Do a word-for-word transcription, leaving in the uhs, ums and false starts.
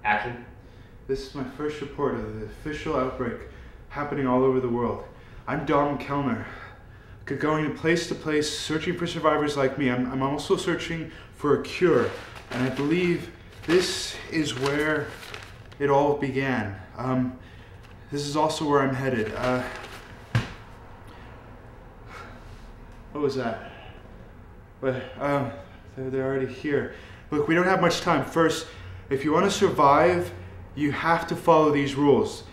Action. This is my first report of the official outbreak happening all over the world. I'm Don Kelner, going place to place, searching for survivors like me. I'm, I'm also searching for a cure, and I believe this is where it all began. Um, this is also where I'm headed. Uh, what was that? But um, they're, they're already here. Look, we don't have much time. First, if you want to survive, you have to follow these rules.